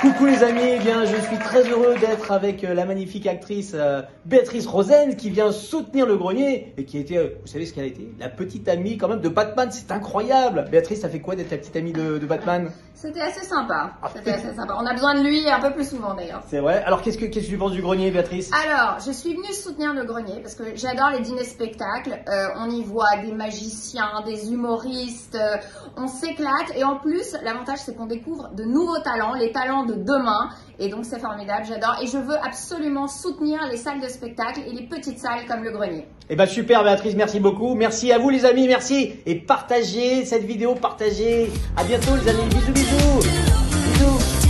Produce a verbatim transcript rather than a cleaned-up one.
Coucou les amis, eh bien je suis très heureux d'être avec euh, la magnifique actrice euh, Béatrice Rosen qui vient soutenir le grenier et qui était, euh, vous savez ce qu'elle a été? La petite amie quand même de Batman, c'est incroyable. Béatrice, ça fait quoi d'être la petite amie de, de Batman? C'était assez sympa, c'était assez sympa. On a besoin de lui un peu plus souvent d'ailleurs. C'est vrai. Alors qu'est-ce que qu'est-ce que tu penses du grenier, Béatrice? Alors, je suis venue soutenir le grenier parce que j'adore les dîners spectacles. Euh, on y voit des magiciens, des humoristes, euh, on s'éclate et en plus, l'avantage c'est qu'on découvre de nouveaux talents, les talents de demain. Et donc c'est formidable, j'adore. Et je veux absolument soutenir les salles de spectacle et les petites salles comme le grenier. Eh ben super Béatrice, merci beaucoup. Merci à vous les amis, merci. Et partagez cette vidéo, partagez. À bientôt les amis, bisous bisous. Bisous.